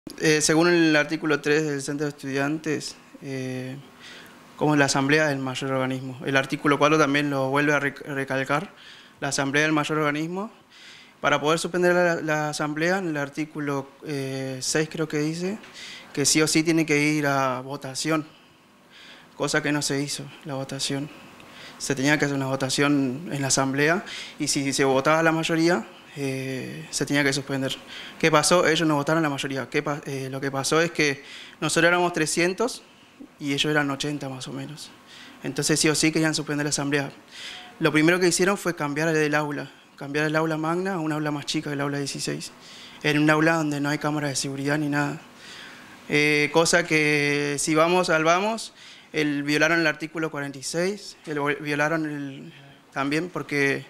Según el artículo 3 del Centro de Estudiantes, como es la Asamblea del mayor organismo. El artículo 4 también lo vuelve a recalcar, la Asamblea del mayor organismo. Para poder suspender la Asamblea, en el artículo 6 creo que dice que sí o sí tiene que ir a votación, cosa que no se hizo, la votación. Se tenía que hacer una votación en la Asamblea y si se votaba la mayoría, se tenía que suspender. ¿Qué pasó? Ellos no votaron la mayoría. Lo que pasó es que nosotros éramos 300 y ellos eran 80 más o menos. Entonces sí o sí querían suspender la asamblea. Lo primero que hicieron fue cambiar el aula magna a un aula más chica, el aula 16. En un aula donde no hay cámaras de seguridad ni nada. Cosa que si vamos al violaron el artículo 46, violaron también porque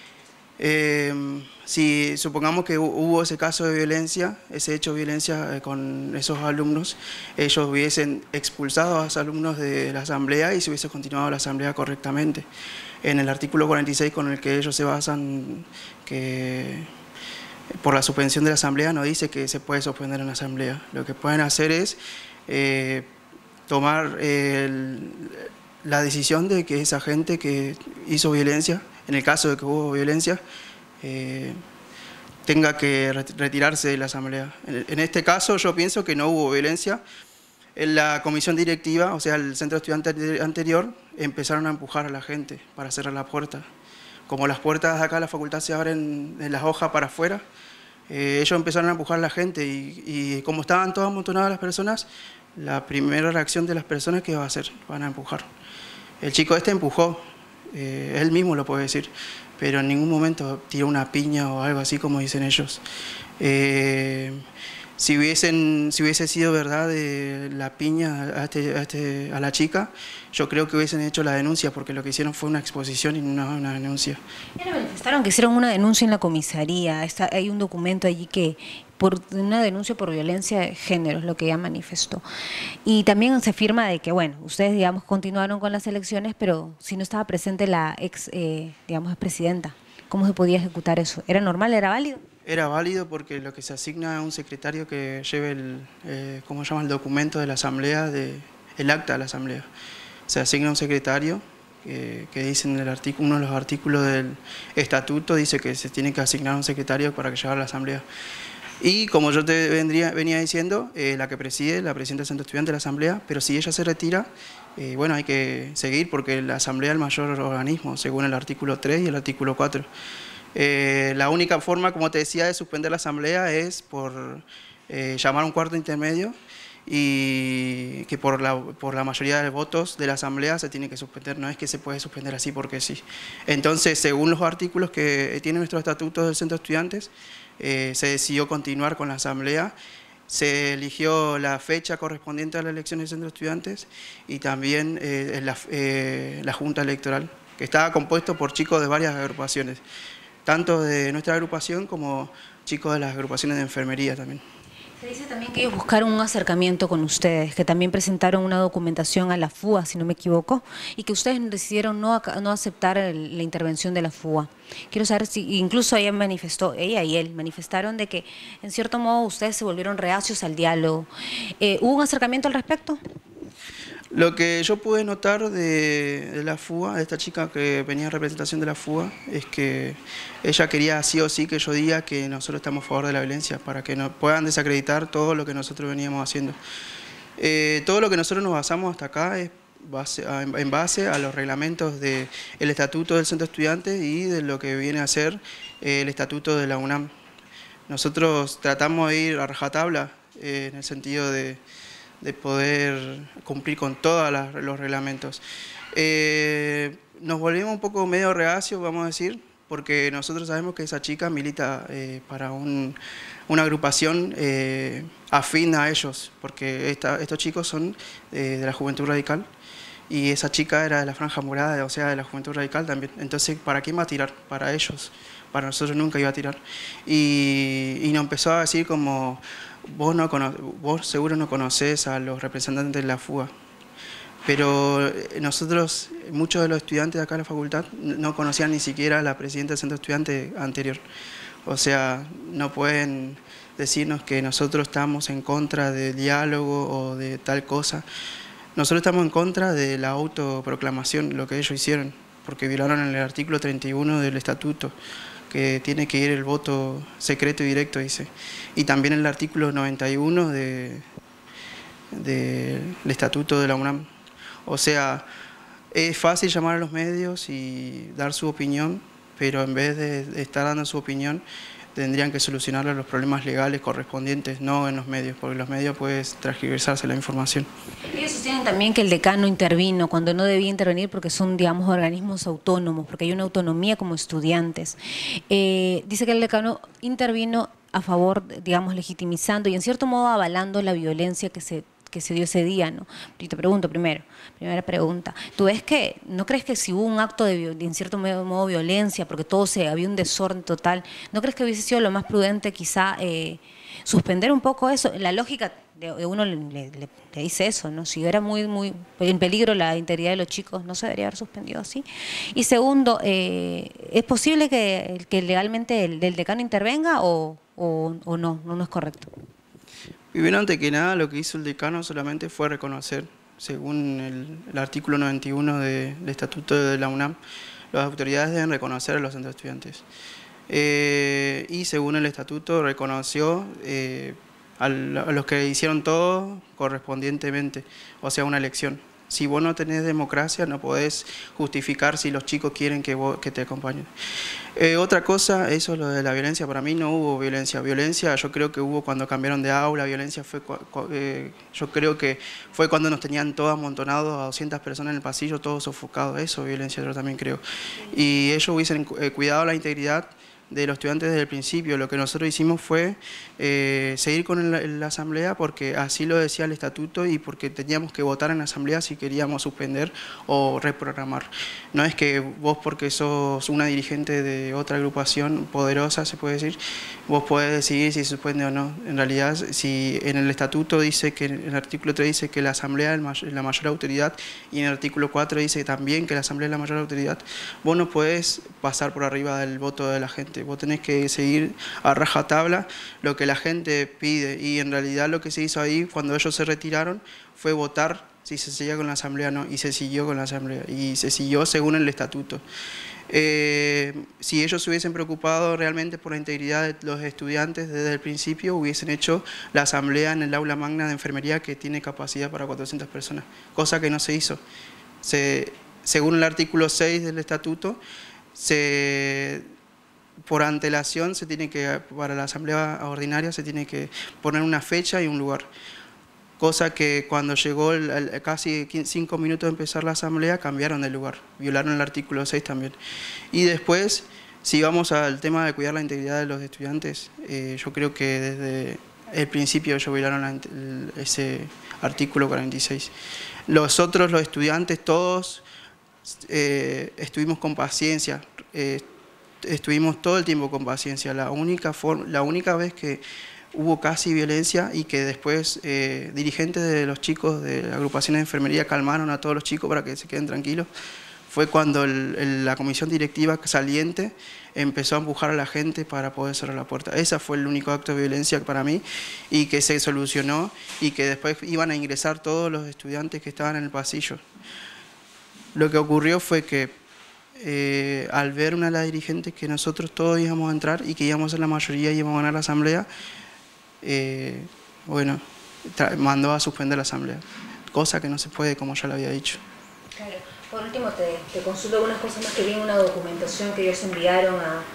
si supongamos que hubo ese caso de violencia, ese hecho de violencia con esos alumnos, ellos hubiesen expulsado a los alumnos de la asamblea y se hubiese continuado la asamblea correctamente. En el artículo 46 con el que ellos se basan, que por la suspensión de la asamblea no dice que se puede suspender una asamblea. Lo que pueden hacer es tomar la decisión de que esa gente que hizo violencia, en el caso de que hubo violencia, tenga que retirarse de la asamblea. En este caso yo pienso que no hubo violencia. En la comisión directiva, o sea, el centro estudiante anterior, empezaron a empujar a la gente para cerrar la puerta. Como las puertas de acá de la facultad se abren en las hojas para afuera, ellos empezaron a empujar a la gente y como estaban todas amontonadas las personas, la primera reacción de las personas, ¿qué va a hacer? Van a empujar. El chico este empujó, él mismo lo puede decir, pero en ningún momento tiró una piña o algo así como dicen ellos. Si hubiese sido verdad la piña a la chica, yo creo que hubiesen hecho la denuncia, porque lo que hicieron fue una exposición y no una denuncia. Ya le manifestaron que hicieron una denuncia en la comisaría. Hay un documento allí que por una denuncia por violencia de género es lo que ella manifestó. Y también se afirma de que, bueno, ustedes, digamos, continuaron con las elecciones, pero si no estaba presente la digamos, presidenta, ¿cómo se podía ejecutar eso? ¿Era normal? ¿Era válido? Era válido porque lo que se asigna a un secretario que lleve ¿cómo se llama? El documento de la asamblea, el acta de la asamblea. Se asigna a un secretario que dice en uno de los artículos del estatuto, dice que se tiene que asignar a un secretario para que lleve a la asamblea. Y como yo te venía diciendo, la que preside, la presidenta del centro estudiante de la asamblea, pero si ella se retira, bueno, hay que seguir porque la asamblea es el mayor organismo, según el artículo 3 y el artículo 4. La única forma, como te decía, de suspender la asamblea es por llamar a un cuarto intermedio y que por la mayoría de votos de la asamblea se tiene que suspender, no es que se puede suspender así porque sí. Entonces, según los artículos que tiene nuestro estatuto del centro de estudiantes, se decidió continuar con la asamblea, se eligió la fecha correspondiente a las elecciones del centro de estudiantes y también la junta electoral, que estaba compuesto por chicos de varias agrupaciones, tanto de nuestra agrupación como chicos de las agrupaciones de enfermería también. Se dice también que ellos buscaron un acercamiento con ustedes, que también presentaron una documentación a la FUA, si no me equivoco, y que ustedes decidieron no aceptar la intervención de la FUA. Quiero saber si incluso ella y él manifestaron de que en cierto modo ustedes se volvieron reacios al diálogo. ¿Hubo un acercamiento al respecto? Lo que yo pude notar de la FUA, de esta chica que venía en representación de la FUA, es que ella quería sí o sí que yo diga que nosotros estamos a favor de la violencia, para que no puedan desacreditar todo lo que nosotros veníamos haciendo. Todo lo que nosotros nos basamos hasta acá es en base a los reglamentos del Estatuto del Centro Estudiante y de lo que viene a ser el Estatuto de la UNAM. Nosotros tratamos de ir a rajatabla en el sentido de poder cumplir con todos los reglamentos. Nos volvimos un poco medio reacios, vamos a decir, porque nosotros sabemos que esa chica milita para una agrupación afín a ellos, porque estos chicos son de la Juventud Radical y esa chica era de la Franja Morada, o sea, de la Juventud Radical también. Entonces, ¿para quién va a tirar? Para ellos. Para nosotros nunca iba a tirar. Y nos empezó a decir como, vos seguro no conocés a los representantes de la FUA, pero nosotros, muchos de los estudiantes de acá de la facultad, no conocían ni siquiera a la presidenta del centro estudiante anterior. O sea, no pueden decirnos que nosotros estamos en contra del diálogo o de tal cosa. Nosotros estamos en contra de la autoproclamación, lo que ellos hicieron, porque violaron el artículo 31 del estatuto, que tiene que ir el voto secreto y directo, dice. Y también el artículo 91 del estatuto de la UNAM. O sea, es fácil llamar a los medios y dar su opinión, pero en vez de estar dando su opinión, tendrían que solucionar los problemas legales correspondientes, no en los medios, porque los medios pueden transgiversarse la información. Ellos sostienen también que el decano intervino cuando no debía intervenir porque son, digamos, organismos autónomos, porque hay una autonomía como estudiantes. Dice que el decano intervino a favor, digamos, legitimizando y en cierto modo avalando la violencia que se dio ese día, ¿no? Y te pregunto primera pregunta, ¿tú ves que, no crees que si hubo un acto de en cierto modo violencia, porque había un desorden total, ¿no crees que hubiese sido lo más prudente quizá suspender un poco eso? La lógica de uno le dice eso, ¿no? Si era muy en peligro la integridad de los chicos, no se debería haber suspendido así. Y segundo, ¿es posible que legalmente el decano intervenga o no es correcto? Primero, antes que nada, lo que hizo el decano solamente fue reconocer, según el artículo 91 del Estatuto de la UNAM, las autoridades deben reconocer a los centros de estudiantes. Y según el estatuto, reconoció a los que hicieron todo correspondientemente, o sea, una elección. Si vos no tenés democracia, no podés justificar si los chicos quieren que te acompañen. Otra cosa, eso es lo de la violencia. Para mí no hubo violencia. Violencia yo creo que hubo cuando cambiaron de aula. Violencia fue, yo creo que fue cuando nos tenían todos amontonados a 200 personas en el pasillo, todos sofocados. Eso, violencia, yo también creo. Y ellos hubiesen cuidado la integridad de los estudiantes desde el principio. Lo que nosotros hicimos fue seguir con la asamblea porque así lo decía el estatuto y porque teníamos que votar en la asamblea si queríamos suspender o reprogramar. No es que vos, porque sos una dirigente de otra agrupación poderosa, se puede decir, vos podés decidir si se suspende o no. En realidad, si en el estatuto dice que, en el artículo 3 dice que la asamblea es la mayor autoridad y en el artículo 4 dice también que la asamblea es la mayor autoridad, vos no podés pasar por arriba del voto de la gente. Vos tenés que seguir a rajatabla lo que la gente pide y en realidad lo que se hizo ahí cuando ellos se retiraron fue votar si se seguía con la asamblea o no, y se siguió con la asamblea y se siguió según el estatuto. Si ellos se hubiesen preocupado realmente por la integridad de los estudiantes desde el principio, hubiesen hecho la asamblea en el aula magna de enfermería que tiene capacidad para 400 personas, cosa que no se hizo. Según el artículo 6 del estatuto, por antelación se tiene que, para la asamblea ordinaria se tiene que poner una fecha y un lugar. Cosa que cuando llegó casi 5 minutos de empezar la asamblea cambiaron de lugar, violaron el artículo 6 también. Y después, si vamos al tema de cuidar la integridad de los estudiantes, yo creo que desde el principio ellos violaron ese artículo 46. Los estudiantes, todos estuvimos con paciencia, estuvimos todo el tiempo con paciencia. La única vez que hubo casi violencia y que después dirigentes de los chicos de la agrupación de enfermería calmaron a todos los chicos para que se queden tranquilos, fue cuando la comisión directiva saliente empezó a empujar a la gente para poder cerrar la puerta. Ese fue el único acto de violencia para mí y que se solucionó y que después iban a ingresar todos los estudiantes que estaban en el pasillo. Lo que ocurrió fue que al ver una de las dirigentes que nosotros todos íbamos a entrar y que íbamos a ser la mayoría y íbamos a ganar la asamblea, bueno, mandó a suspender la asamblea, cosa que no se puede, como ya lo había dicho. Claro. Por último, te consulto algunas cosas más que vi en una documentación que ellos enviaron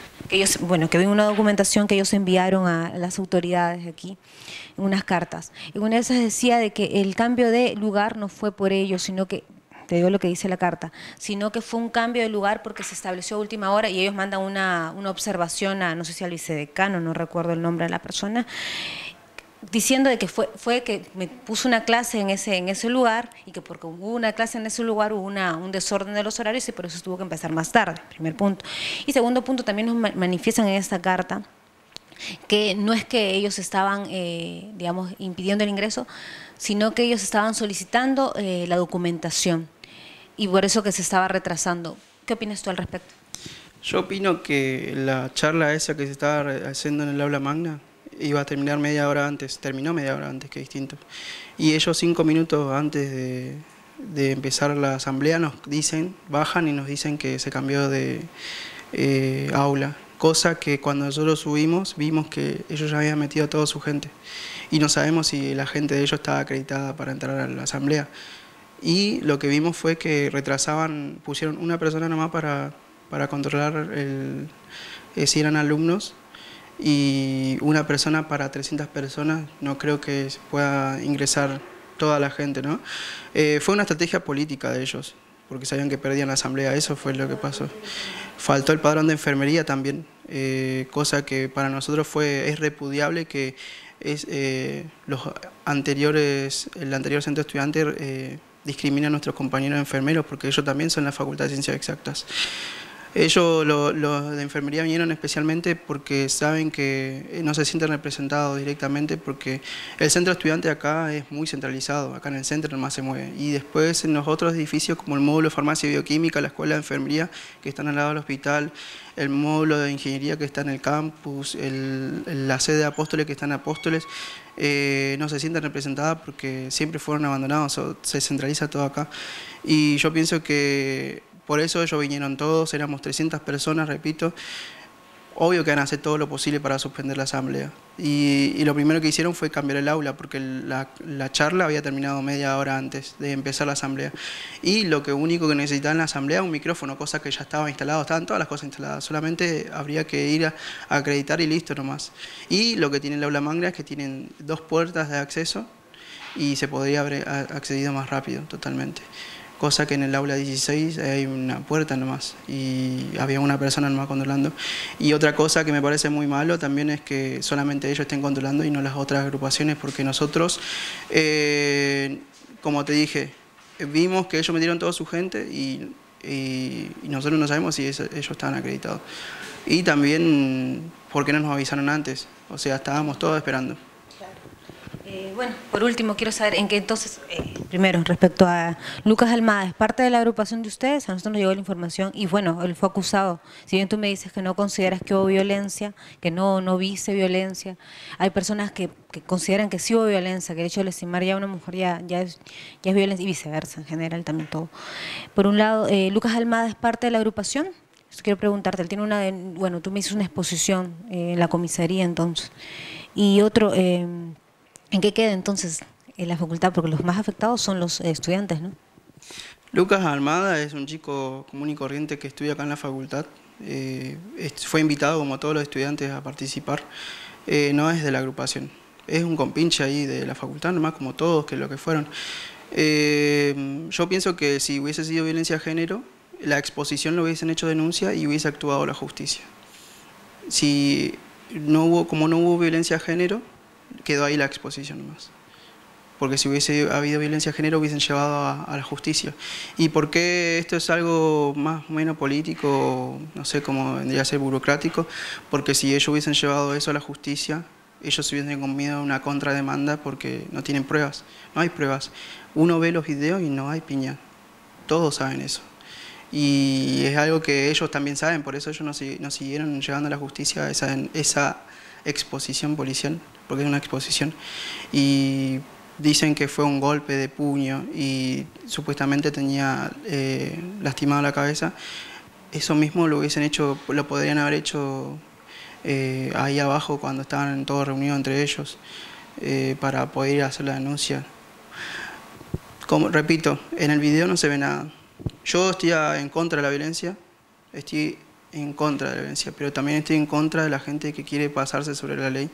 a las autoridades aquí, en unas cartas. Y una de esas decía de que el cambio de lugar no fue por ellos, sino que, te digo lo que dice la carta, sino que fue un cambio de lugar porque se estableció a última hora y ellos mandan una observación a, no sé si al vicedecano, no recuerdo el nombre de la persona, diciendo de que fue que me puso una clase en ese lugar y que porque hubo una clase en ese lugar hubo un desorden de los horarios y por eso tuvo que empezar más tarde, primer punto. Y segundo punto, también nos manifiestan en esta carta que no es que ellos estaban, digamos, impidiendo el ingreso, sino que ellos estaban solicitando la documentación y por eso que se estaba retrasando. ¿Qué opinas tú al respecto? Yo opino que la charla esa que se estaba haciendo en el aula magna iba a terminar media hora antes, terminó media hora antes, que es distinto. Y ellos 5 minutos antes de empezar la asamblea nos dicen, bajan y nos dicen que se cambió de aula. Cosa que cuando nosotros subimos vimos que ellos ya habían metido a toda su gente. Y no sabemos si la gente de ellos estaba acreditada para entrar a la asamblea. Y lo que vimos fue que retrasaban, pusieron una persona nomás para controlar si eran alumnos y una persona para 300 personas. No creo que pueda ingresar toda la gente, ¿no? Fue una estrategia política de ellos, porque sabían que perdían la asamblea, eso fue lo que pasó. Faltó el padrón de enfermería también, cosa que para nosotros es repudiable que el anterior centro estudiante discrimina a nuestros compañeros enfermeros, porque ellos también son la Facultad de Ciencias Exactas. Ellos, los de enfermería, vinieron especialmente porque saben que no se sienten representados directamente, porque el centro estudiante acá es muy centralizado, acá en el centro nomás se mueve. Y después en los otros edificios, como el módulo de farmacia y bioquímica, la escuela de enfermería que están al lado del hospital, el módulo de ingeniería que está en el campus, la sede de Apóstoles que está en Apóstoles, no se sienten representadas porque siempre fueron abandonados, se centraliza todo acá. Y yo pienso que por eso ellos vinieron todos, éramos 300 personas, repito. Obvio que van a hacer todo lo posible para suspender la asamblea. Y lo primero que hicieron fue cambiar el aula, porque la charla había terminado media hora antes de empezar la asamblea. Y lo único que necesitaban en la asamblea era un micrófono, cosa que ya estaba instalado, estaban todas las cosas instaladas. Solamente habría que ir a acreditar y listo nomás. Y lo que tiene el aula magna es que tienen 2 puertas de acceso y se podría haber accedido más rápido, totalmente. Cosa que en el aula 16 hay una puerta nomás y había una persona nomás controlando. Y otra cosa que me parece muy malo también es que solamente ellos estén controlando y no las otras agrupaciones, porque nosotros, como te dije, vimos que ellos metieron toda su gente y nosotros no sabemos si ellos estaban acreditados. Y también, ¿por qué no nos avisaron antes? O sea, estábamos todos esperando. Bueno, por último, quiero saber en qué entonces, primero, respecto a Lucas Almada, ¿es parte de la agrupación de ustedes? A nosotros nos llegó la información y bueno, él fue acusado. Si bien tú me dices que no consideras que hubo violencia, que no viste violencia, hay personas que consideran que sí hubo violencia, que el hecho de lastimar ya a una mujer ya es violencia y viceversa, en general también todo. Por un lado, Lucas Almada es parte de la agrupación. Quiero preguntarte, él tiene bueno, tú me hiciste una exposición en la comisaría entonces. Y otro... ¿en qué queda entonces en la facultad? Porque los más afectados son los estudiantes, ¿no? Lucas Almada es un chico común y corriente que estudia acá en la facultad. Fue invitado, como todos los estudiantes, a participar. No es de la agrupación. Es un compinche ahí de la facultad, nomás como todos, que lo que fueron. Yo pienso que si hubiese sido violencia de género, la exposición lo hubiesen hecho denuncia y hubiese actuado la justicia. Como no hubo violencia de género, quedó ahí la exposición nomás. Porque si hubiese habido violencia de género hubiesen llevado a la justicia. ¿Y por qué esto es algo más o menos político, no sé cómo vendría a ser burocrático? Porque si ellos hubiesen llevado eso a la justicia, ellos hubiesen comido una contrademanda porque no tienen pruebas. No hay pruebas. Uno ve los videos y no hay piña. Todos saben eso. Y es algo que ellos también saben, por eso ellos no siguieron llevando a la justicia esa exposición policial, porque es una exposición, y dicen que fue un golpe de puño y supuestamente tenía lastimado la cabeza. Eso mismo lo podrían haber hecho ahí abajo cuando estaban todos reunidos entre ellos para poder hacer la denuncia. Como repito, en el video no se ve nada. Yo estoy en contra de la violencia, pero también estoy en contra de la gente que quiere pasarse sobre la ley.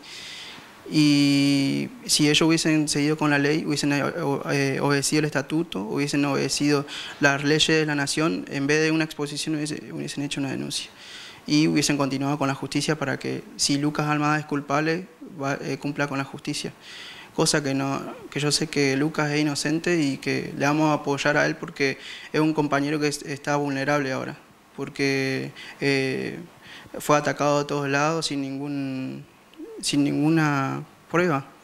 Y si ellos hubiesen seguido con la ley, hubiesen obedecido el estatuto, hubiesen obedecido las leyes de la nación, en vez de una exposición hubiesen hecho una denuncia. Y hubiesen continuado con la justicia para que, si Lucas Almada es culpable, cumpla con la justicia. Cosa que yo sé que Lucas es inocente y que le vamos a apoyar a él porque es un compañero que está vulnerable ahora. Porque fue atacado de todos lados sin ninguna prueba.